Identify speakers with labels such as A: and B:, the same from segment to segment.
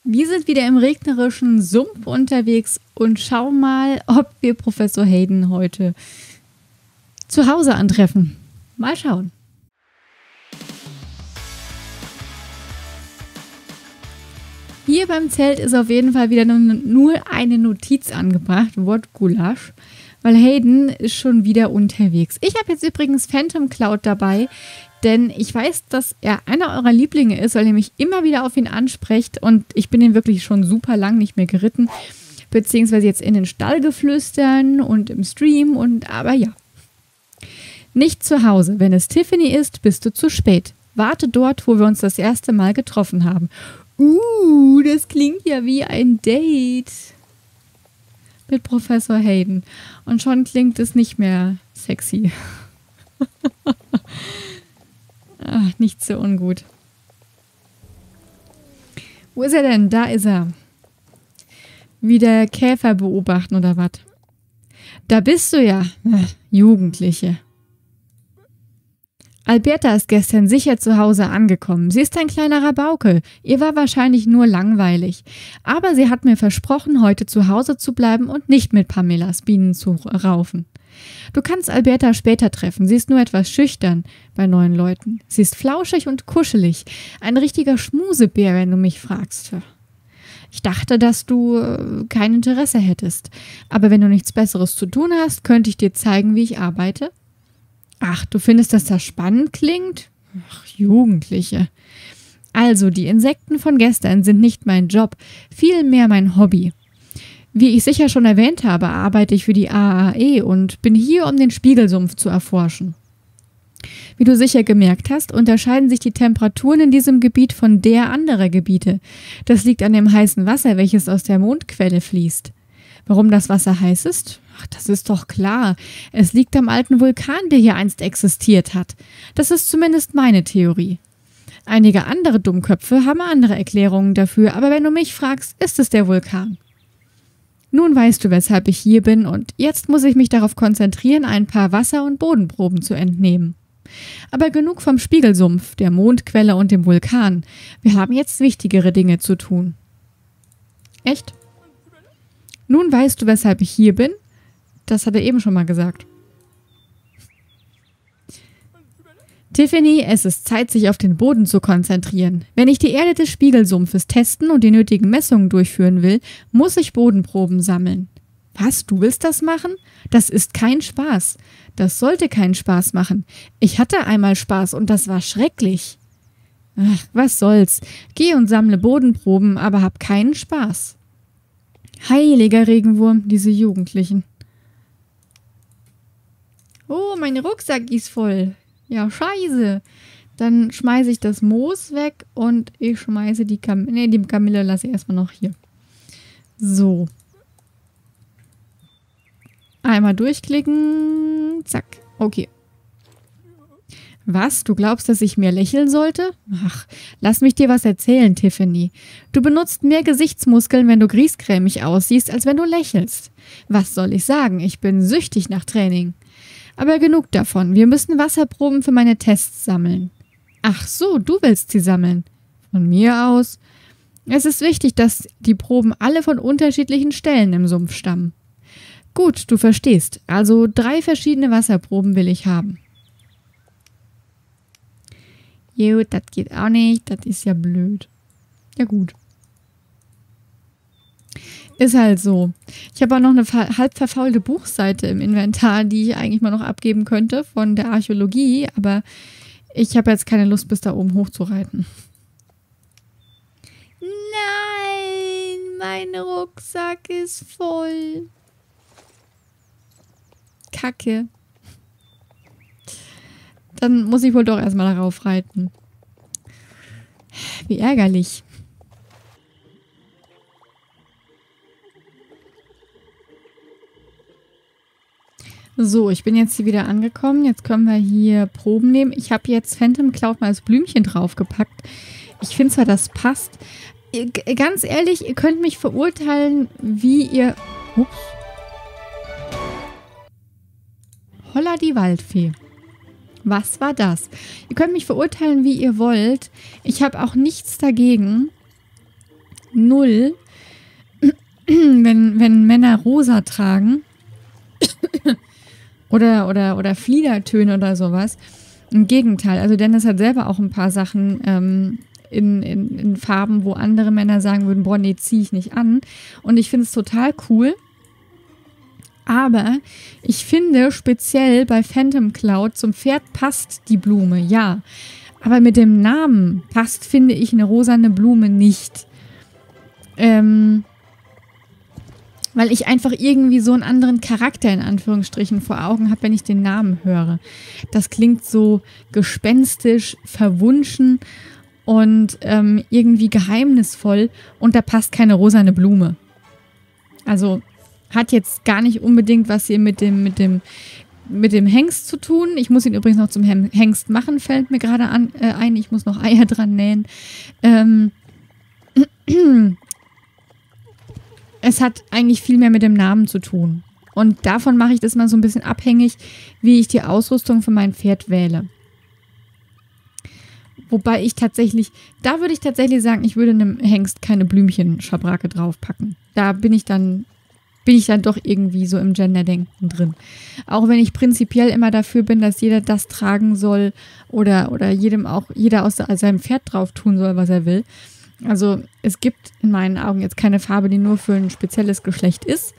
A: Wir sind wieder im regnerischen Sumpf unterwegs und schauen mal, ob wir Professor Hayden heute zu Hause antreffen. Mal schauen. Hier beim Zelt ist auf jeden Fall wieder nur eine Notiz angebracht, Wortgulasch, weil Hayden ist schon wieder unterwegs. Ich habe jetzt übrigens Phantom Cloud dabei, denn ich weiß, dass er einer eurer Lieblinge ist, weil ihr mich immer wieder auf ihn ansprecht und ich bin ihn wirklich schon super lang nicht mehr geritten, beziehungsweise jetzt in den Stall geflüstern und im Stream aber ja. Nicht zu Hause. Wenn es Tiffany ist, bist du zu spät. Warte dort, wo wir uns das erste Mal getroffen haben. Das klingt ja wie ein Date mit Professor Hayden. Und schon klingt es nicht mehr sexy. Ach, nicht so ungut. Wo ist er denn? Da ist er. Wieder Käfer beobachten oder was? Da bist du ja. Jugendliche. Alberta ist gestern sicher zu Hause angekommen. Sie ist ein kleiner Rabauke. Ihr war wahrscheinlich nur langweilig. Aber sie hat mir versprochen, heute zu Hause zu bleiben und nicht mit Pamelas Bienen zu raufen. Du kannst Alberta später treffen. Sie ist nur etwas schüchtern bei neuen Leuten. Sie ist flauschig und kuschelig. Ein richtiger Schmusebär, wenn du mich fragst. Ich dachte, dass du kein Interesse hättest. Aber wenn du nichts Besseres zu tun hast, könnte ich dir zeigen, wie ich arbeite. Ach, du findest, dass das spannend klingt? Ach, Jugendliche. Also, die Insekten von gestern sind nicht mein Job, vielmehr mein Hobby. Wie ich sicher schon erwähnt habe, arbeite ich für die AAE und bin hier, um den Spiegelsumpf zu erforschen. Wie du sicher gemerkt hast, unterscheiden sich die Temperaturen in diesem Gebiet von der anderer Gebiete. Das liegt an dem heißen Wasser, welches aus der Mondquelle fließt. Warum das Wasser heiß ist? Ach, das ist doch klar. Es liegt am alten Vulkan, der hier einst existiert hat. Das ist zumindest meine Theorie. Einige andere Dummköpfe haben andere Erklärungen dafür, aber wenn du mich fragst, ist es der Vulkan. Nun weißt du, weshalb ich hier bin und jetzt muss ich mich darauf konzentrieren, ein paar Wasser- und Bodenproben zu entnehmen. Aber genug vom Spiegelsumpf, der Mondquelle und dem Vulkan. Wir haben jetzt wichtigere Dinge zu tun. Echt? Nun weißt du, weshalb ich hier bin? Das hat er eben schon mal gesagt. Tiffany, es ist Zeit, sich auf den Boden zu konzentrieren. Wenn ich die Erde des Spiegelsumpfes testen und die nötigen Messungen durchführen will, muss ich Bodenproben sammeln. Was, du willst das machen? Das ist kein Spaß. Das sollte keinen Spaß machen. Ich hatte einmal Spaß und das war schrecklich. Ach, was soll's. Geh und sammle Bodenproben, aber hab keinen Spaß. Heiliger Regenwurm, diese Jugendlichen. Oh, mein Rucksack ist voll. Ja, scheiße. Dann schmeiße ich das Moos weg und ich schmeiße die Kamille. Ne, die Kamille lasse ich erstmal noch hier. So. Einmal durchklicken. Zack. Okay. Was? Du glaubst, dass ich mehr lächeln sollte? Ach, lass mich dir was erzählen, Tiffany. Du benutzt mehr Gesichtsmuskeln, wenn du griesgrämig aussiehst, als wenn du lächelst. Was soll ich sagen? Ich bin süchtig nach Training. Aber genug davon. Wir müssen Wasserproben für meine Tests sammeln. Ach so, du willst sie sammeln. Von mir aus. Es ist wichtig, dass die Proben alle von unterschiedlichen Stellen im Sumpf stammen. Gut, du verstehst. Also 3 verschiedene Wasserproben will ich haben. Gut, das geht auch nicht. Das ist ja blöd. Ja gut. Ist halt so. Ich habe auch noch eine halb verfaulte Buchseite im Inventar, die ich eigentlich mal noch abgeben könnte von der Archäologie, aber ich habe jetzt keine Lust, bis da oben hochzureiten. Nein, mein Rucksack ist voll. Kacke. Dann muss ich wohl doch erstmal darauf reiten. Wie ärgerlich. So, ich bin jetzt hier wieder angekommen. Jetzt können wir hier Proben nehmen. Ich habe jetzt Phantom Cloud mal als Blümchen draufgepackt. Ich finde zwar, das passt. Ganz ehrlich, ihr könnt mich verurteilen, wie ihr... Ups. Holla die Waldfee. Was war das? Ihr könnt mich verurteilen, wie ihr wollt. Ich habe auch nichts dagegen. null, wenn Männer rosa tragen oder Fliedertöne oder sowas. Im Gegenteil, also Dennis hat selber auch ein paar Sachen in Farben, wo andere Männer sagen würden, boah, nee, zieh ich nicht an. Und ich finde es total cool. Aber ich finde, speziell bei Phantom Cloud zum Pferd passt die Blume, ja. Aber mit dem Namen passt, finde ich, eine rosane Blume nicht. Weil ich einfach irgendwie so einen anderen Charakter in Anführungsstrichen vor Augen habe, wenn ich den Namen höre. Das klingt so gespenstisch, verwunschen und irgendwie geheimnisvoll und da passt keine rosane Blume. Also hat jetzt gar nicht unbedingt was hier mit dem Hengst zu tun. Ich muss ihn übrigens noch zum Hengst machen, fällt mir gerade ein. Ich muss noch Eier dran nähen. Es hat eigentlich viel mehr mit dem Namen zu tun. Und davon mache ich das mal so ein bisschen abhängig, wie ich die Ausrüstung für mein Pferd wähle. Wobei da würde ich tatsächlich sagen, ich würde einem Hengst keine Blümchenschabrake draufpacken. Da bin ich dann doch irgendwie so im Gender-Denken drin. Auch wenn ich prinzipiell immer dafür bin, dass jeder das tragen soll oder jeder aus seinem Pferd drauf tun soll, was er will. Also es gibt in meinen Augen jetzt keine Farbe, die nur für ein spezielles Geschlecht ist.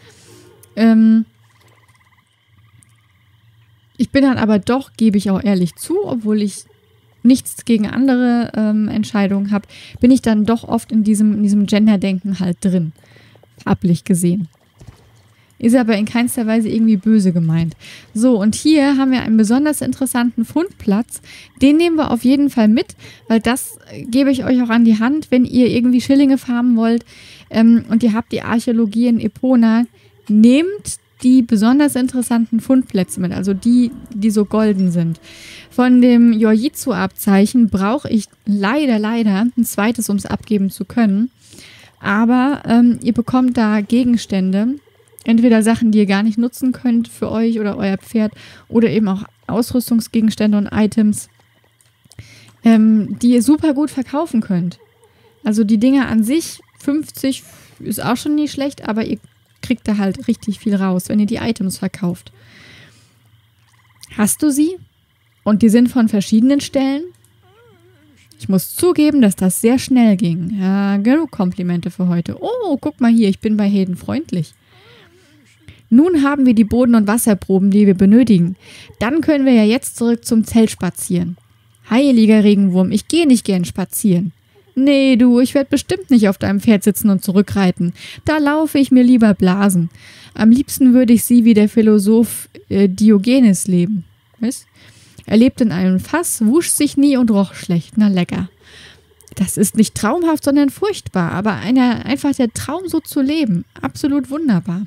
A: Ich bin dann aber doch, gebe ich auch ehrlich zu, obwohl ich nichts gegen andere Entscheidungen habe, bin ich dann doch oft in diesem Gender-Denken halt drin. Farblich gesehen. Ist aber in keinster Weise irgendwie böse gemeint. So, und hier haben wir einen besonders interessanten Fundplatz. Den nehmen wir auf jeden Fall mit, weil das gebe ich euch auch an die Hand, wenn ihr irgendwie Schillinge farmen wollt und ihr habt die Archäologie in Epona, nehmt die besonders interessanten Fundplätze mit, also die so golden sind. Von dem Yojitsu-Abzeichen brauche ich leider ein zweites, um es abgeben zu können. Aber ihr bekommt da Gegenstände, entweder Sachen, die ihr gar nicht nutzen könnt für euch oder euer Pferd oder eben auch Ausrüstungsgegenstände und Items, die ihr super gut verkaufen könnt. Also die Dinger an sich, 50 ist auch schon nicht schlecht, aber ihr kriegt da halt richtig viel raus, wenn ihr die Items verkauft. Hast du sie? Und die sind von verschiedenen Stellen? Ich muss zugeben, dass das sehr schnell ging. Ja, genug Komplimente für heute. Oh, guck mal hier, ich bin bei Hayden freundlich. Nun haben wir die Boden- und Wasserproben, die wir benötigen. Dann können wir ja jetzt zurück zum Zelt spazieren. Heiliger Regenwurm, ich gehe nicht gern spazieren. Nee, du, ich werde bestimmt nicht auf deinem Pferd sitzen und zurückreiten. Da laufe ich mir lieber Blasen. Am liebsten würde ich sie wie der Philosoph Diogenes leben. Was? Er lebt in einem Fass, wusch sich nie und roch schlecht. Na lecker. Das ist nicht traumhaft, sondern furchtbar. Aber einfach der Traum, so zu leben. Absolut wunderbar.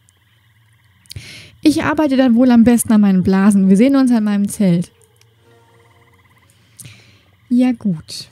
A: Ich arbeite dann wohl am besten an meinen Blasen. Wir sehen uns an meinem Zelt. Ja gut.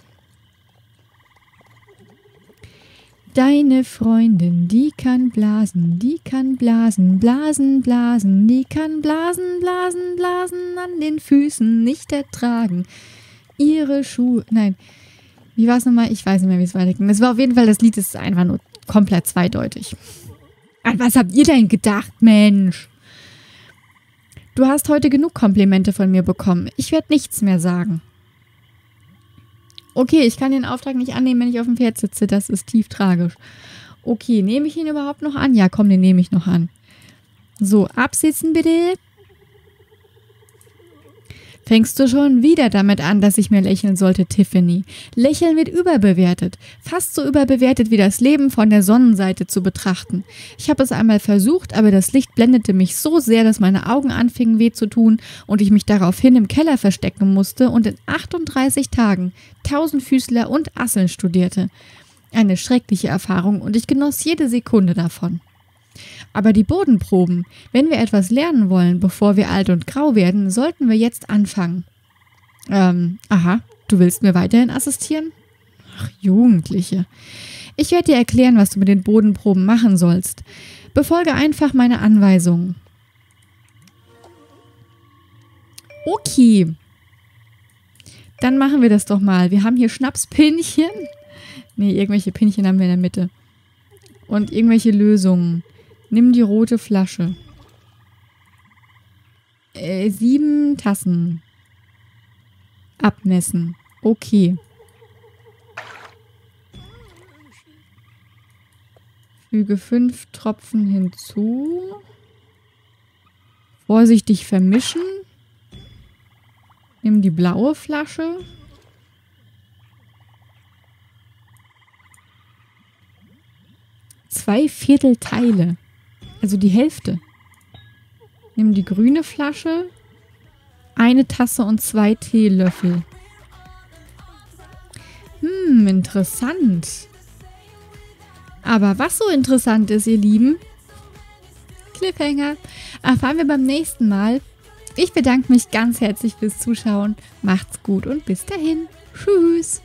A: Deine Freundin, die kann blasen, blasen, blasen, die kann blasen, blasen, blasen, an den Füßen nicht ertragen. Ihre Schuhe, nein, wie war es nochmal? Ich weiß nicht mehr, wie es weiterging. Es war auf jeden Fall, das Lied ist einfach nur komplett zweideutig. An was habt ihr denn gedacht, Mensch? Du hast heute genug Komplimente von mir bekommen. Ich werde nichts mehr sagen. Okay, ich kann den Auftrag nicht annehmen, wenn ich auf dem Pferd sitze. Das ist tief tragisch. Okay, nehme ich ihn überhaupt noch an? Ja, komm, den nehme ich noch an. So, absitzen bitte. Fängst du schon wieder damit an, dass ich mir lächeln sollte, Tiffany? Lächeln wird überbewertet. Fast so überbewertet wie das Leben von der Sonnenseite zu betrachten. Ich habe es einmal versucht, aber das Licht blendete mich so sehr, dass meine Augen anfingen weh zu tun und ich mich daraufhin im Keller verstecken musste und in 38 Tagen Tausendfüßler und Asseln studierte. Eine schreckliche Erfahrung und ich genoss jede Sekunde davon. Aber die Bodenproben, wenn wir etwas lernen wollen, bevor wir alt und grau werden, sollten wir jetzt anfangen. Aha, du willst mir weiterhin assistieren? Ach, Jugendliche. Ich werde dir erklären, was du mit den Bodenproben machen sollst. Befolge einfach meine Anweisungen. Okay. Dann machen wir das doch mal. Wir haben hier Schnapspinchen. Nee, irgendwelche Pinchen haben wir in der Mitte. Und irgendwelche Lösungen. Nimm die rote Flasche. 7 Tassen. Abmessen. Okay. Füge 5 Tropfen hinzu. Vorsichtig vermischen. Nimm die blaue Flasche. Zwei Viertel Teile. Also die Hälfte. Nimm die grüne Flasche. 1 Tasse und 2 Teelöffel. Interessant. Aber was so interessant ist, ihr Lieben, Cliffhanger, erfahren wir beim nächsten Mal. Ich bedanke mich ganz herzlich fürs Zuschauen. Macht's gut und bis dahin. Tschüss.